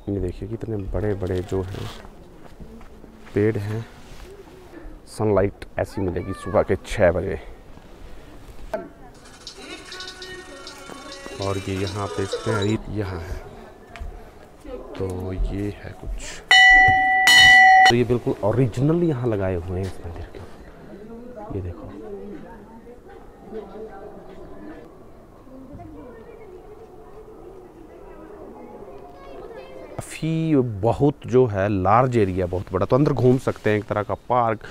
ये देखिए कितने बड़े बड़े जो हैं पेड़ हैं। सनलाइट ऐसी मिलेगी सुबह के 6 बजे। और ये यहाँ पे देखते हैं यहाँ है, तो ये है कुछ, तो ये बिल्कुल ओरिजिनल यहाँ लगाए हुए हैं इस मंदिर के। ये देखो काफ़ी बहुत जो है लार्ज एरिया, बहुत बड़ा, तो अंदर घूम सकते हैं, एक तरह का park.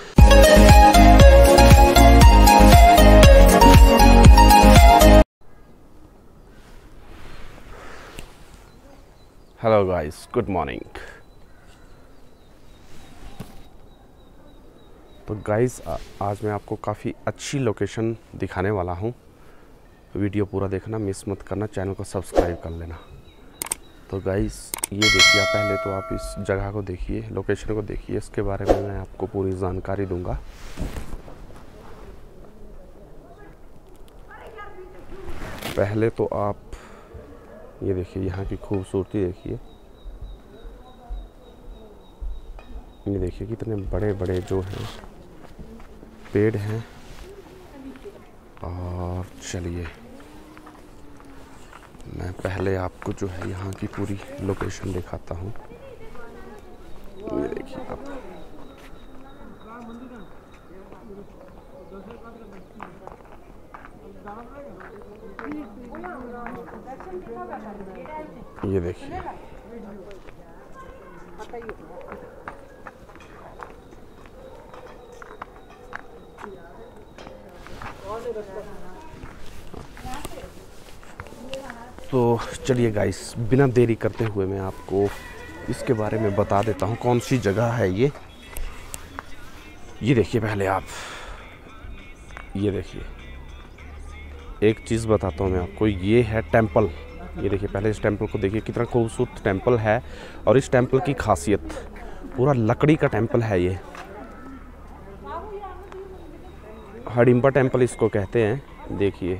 Hello guys, good morning. तो गाइस आज मैं आपको काफ़ी अच्छी लोकेशन दिखाने वाला हूँ। वीडियो पूरा देखना, मिस मत करना, चैनल को सब्सक्राइब कर लेना। तो गाइस ये देखिए, आप पहले तो आप इस जगह को देखिए, लोकेशन को देखिए, इसके बारे में मैं आपको पूरी जानकारी दूंगा। पहले तो आप ये देखिए, यहाँ की खूबसूरती देखिए। ये देखिए कितने बड़े बड़े जो हैं पेड़ हैं। और चलिए मैं पहले आपको जो है यहाँ की पूरी लोकेशन दिखाता हूँ। ये देखिए आप, ये देखिए तो चलिए गाइस, बिना देरी करते हुए मैं आपको इसके बारे में बता देता हूँ कौन सी जगह है ये। ये देखिए पहले आप, ये देखिए एक चीज़ बताता हूँ मैं आपको, ये है टेंपल। ये देखिए पहले इस टेंपल को देखिए, कितना खूबसूरत टेंपल है। और इस टेंपल की खासियत, पूरा लकड़ी का टेंपल है ये। हडिम्बा टेंपल इसको कहते हैं। देखिए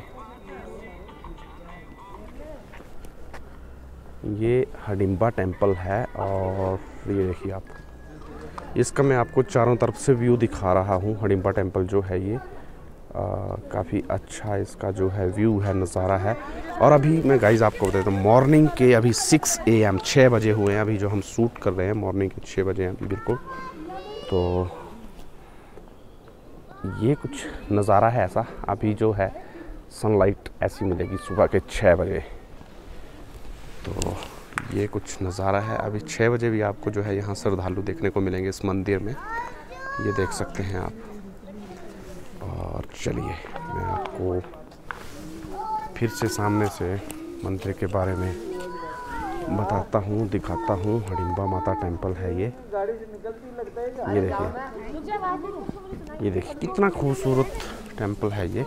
ये हडिम्बा टेंपल है। और ये देखिए आप, इसका मैं आपको चारों तरफ से व्यू दिखा रहा हूँ। हडिम्बा टेंपल जो है ये काफ़ी अच्छा इसका जो है व्यू है, नज़ारा है। और अभी मैं गाइस आपको बताता हूँ, मॉर्निंग के अभी 6 AM 6 बजे हुए हैं। अभी जो हम शूट कर रहे हैं मॉर्निंग के 6 बजे हैं अभी बिल्कुल। तो ये कुछ नज़ारा है ऐसा। अभी जो है सनलाइट ऐसी मिलेगी सुबह के 6 बजे। तो ये कुछ नज़ारा है। अभी 6 बजे भी आपको जो है यहाँ श्रद्धालु देखने को मिलेंगे इस मंदिर में, ये देख सकते हैं आप। और चलिए मैं आपको फिर से सामने से मंदिर के बारे में बताता हूँ, दिखाता हूँ। हडिम्बा माता टेंपल है ये। ये देखिए कितना खूबसूरत टेंपल है ये।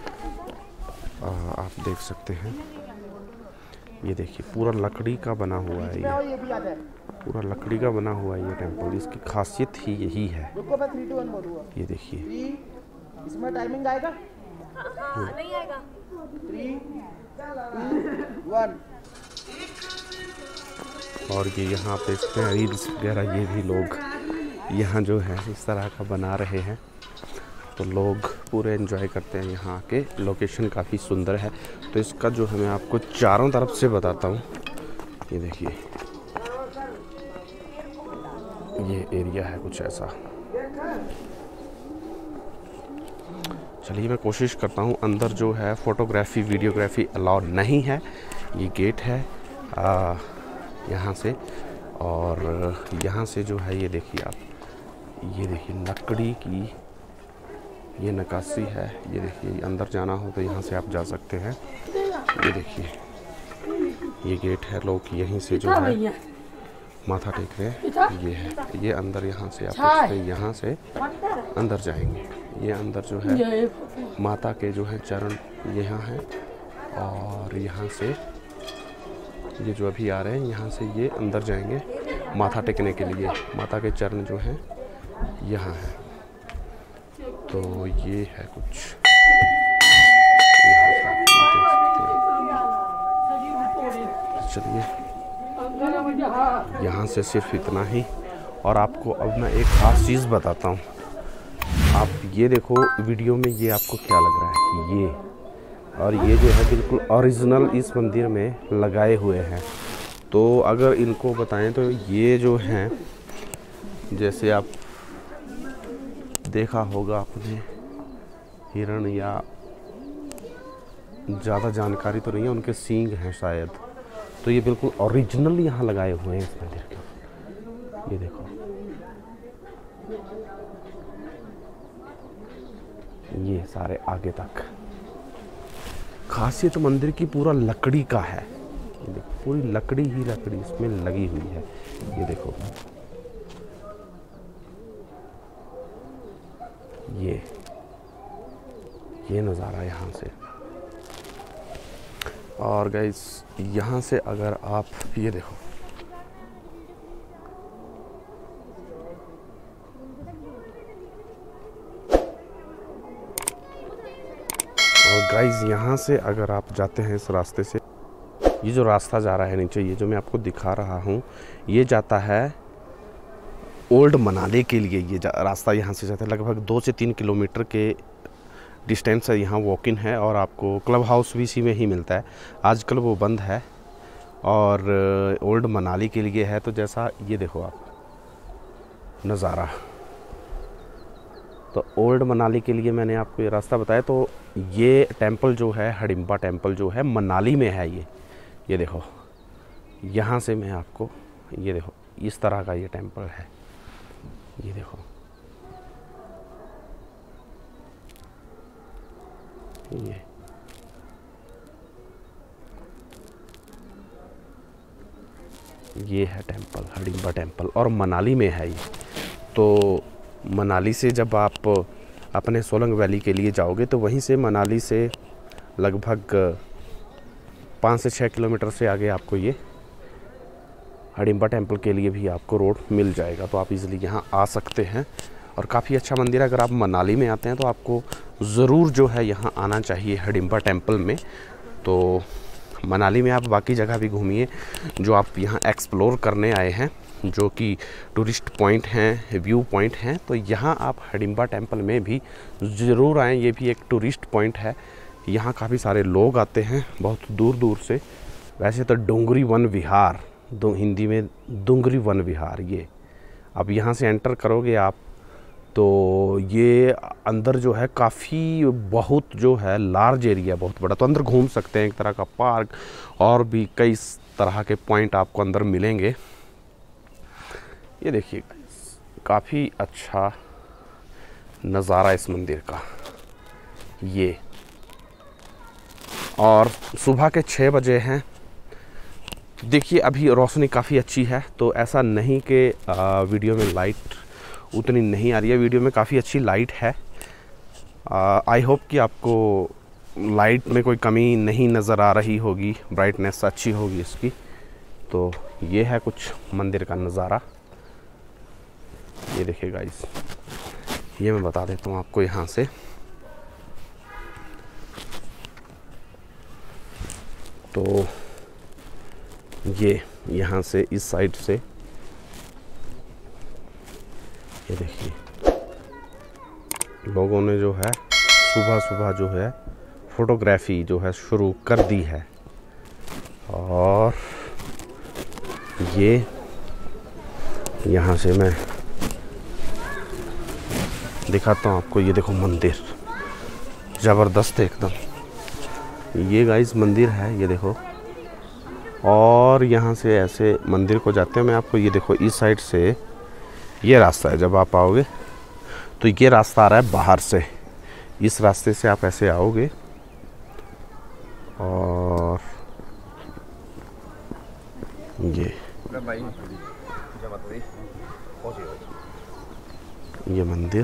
आप देख सकते हैं। ये देखिए पूरा लकड़ी का बना हुआ है ये, पूरा लकड़ी का बना हुआ है ये टेंपल। इसकी खासियत ही यही है। ये देखिए, इसमें टाइमिंग आएगा? नहीं आएगा। 3, 2, 1। और ये यहाँ पे देखते हैं रील्स वगैरह, ये भी लोग यहाँ जो है इस तरह का बना रहे हैं। तो लोग पूरे एंजॉय करते हैं यहाँ आके। लोकेशन काफ़ी सुंदर है। तो इसका जो है मैं आपको चारों तरफ से बताता हूँ। ये देखिए ये एरिया है कुछ ऐसा। चलिए मैं कोशिश करता हूँ, अंदर जो है फ़ोटोग्राफी वीडियोग्राफी अलाउड नहीं है। ये गेट है यहाँ से। और यहाँ से जो है ये देखिए आप, ये देखिए लकड़ी की ये नक्काशी है। ये देखिए अंदर जाना हो तो यहाँ से आप जा सकते हैं। ये देखिए ये गेट है, लोग यहीं से जो है माथा टेक रहे हैं। ये है ये अंदर, यहाँ से आप यहाँ से अंदर जाएंगे। ये अंदर जो है माता के जो है चरण यहाँ हैं। और यहाँ से ये जो अभी आ रहे हैं, यहाँ से ये अंदर जाएंगे माथा टेकने के लिए। माता के चरण जो हैं यहाँ है। तो ये है कुछ, चलिए यहाँ से सिर्फ इतना ही। और आपको अब मैं एक ख़ास चीज़ बताता हूँ। आप ये देखो वीडियो में, ये आपको क्या लग रहा है, ये और ये जो है बिल्कुल ओरिजिनल इस मंदिर में लगाए हुए हैं। तो अगर इनको बताएं तो ये जो हैं, जैसे आप देखा होगा आपने हिरण, या ज़्यादा जानकारी तो नहीं है, उनके सींग हैं शायद। तो ये बिल्कुल ओरिजिनल यहाँ लगाए हुए हैं इस मंदिर के। ये देखो, ये सारे आगे तक। खासियत मंदिर की पूरा लकड़ी का है। ये देखो, पूरी लकड़ी ही लकड़ी इसमें लगी हुई है। ये देखो, ये नज़ारा यहाँ से। और गाइस यहाँ से अगर आप ये देखो, और गाइस यहाँ से अगर आप जाते हैं इस रास्ते से, ये जो रास्ता जा रहा है नीचे, ये जो मैं आपको दिखा रहा हूँ, ये जाता है ओल्ड मनाली के लिए। ये रास्ता यहाँ से जाता है, लगभग 2 से 3 किलोमीटर के डिस्टेंस है। यहाँ वॉक इन है और आपको क्लब हाउस भी इसी में ही मिलता है। आजकल वो बंद है और ओल्ड मनाली के लिए है। तो जैसा ये देखो आप नज़ारा, तो ओल्ड मनाली के लिए मैंने आपको ये रास्ता बताया। तो ये टेंपल जो है, हडिम्बा टेंपल जो है, मनाली में है। ये देखो, यहाँ से मैं आपको, ये देखो इस तरह का ये टेंपल है। ये देखो, ये है टेंपल, हडिम्बा टेंपल, और मनाली में है ये। तो मनाली से जब आप अपने सोलंग वैली के लिए जाओगे तो वहीं से, मनाली से लगभग 5 से 6 किलोमीटर से आगे आपको ये हडिम्बा टेंपल के लिए भी आपको रोड मिल जाएगा। तो आप इजीली यहाँ आ सकते हैं और काफ़ी अच्छा मंदिर है। अगर आप मनाली में आते हैं तो आपको ज़रूर जो है यहाँ आना चाहिए हडिम्बा टेंपल में। तो मनाली में आप बाकी जगह भी घूमिए जो आप यहाँ एक्सप्लोर करने आए हैं, जो कि टूरिस्ट पॉइंट हैं, व्यू पॉइंट हैं। तो यहाँ आप हडिम्बा टेंपल में भी ज़रूर आएँ। ये भी एक टूरिस्ट पॉइंट है। यहाँ काफ़ी सारे लोग आते हैं बहुत दूर दूर से। वैसे तो डोंगरी वन विहार, हिंदी में डोंगरी वन विहार, ये अब यहाँ से एंटर करोगे आप तो ये अंदर जो है काफ़ी बहुत जो है लार्ज एरिया, बहुत बड़ा। तो अंदर घूम सकते हैं, एक तरह का पार्क, और भी कई तरह के पॉइंट आपको अंदर मिलेंगे। ये देखिए काफ़ी अच्छा नज़ारा इस मंदिर का ये। और सुबह के 6 बजे हैं। देखिए अभी रोशनी काफ़ी अच्छी है, तो ऐसा नहीं कि वीडियो में लाइट उतनी नहीं आ रही है। वीडियो में काफ़ी अच्छी लाइट है। आई होप कि आपको लाइट में कोई कमी नहीं नज़र आ रही होगी, ब्राइटनेस अच्छी होगी इसकी। तो ये है कुछ मंदिर का नज़ारा। ये देखिए गाइस, ये मैं बता देता हूँ आपको यहाँ से। तो ये यहाँ से इस साइड से ये देखिए लोगों ने जो है सुबह सुबह जो है फोटोग्राफी जो है शुरू कर दी है। और ये यहाँ से मैं दिखाता हूँ आपको। ये देखो मंदिर ज़बरदस्त है एकदम। ये गाइस मंदिर है, ये देखो। और यहाँ से ऐसे मंदिर को जाते हैं मैं आपको, ये देखो इस साइड से ये रास्ता है। जब आप आओगे तो ये रास्ता आ रहा है बाहर से, इस रास्ते से आप ऐसे आओगे और ये मंदिर।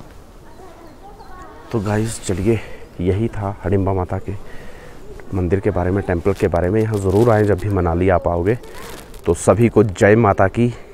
तो गाइस चलिए, यही था हडिम्बा माता के मंदिर के बारे में, टेंपल के बारे में। यहाँ ज़रूर आएँ जब भी मनाली आप आओगे। तो सभी को जय माता की।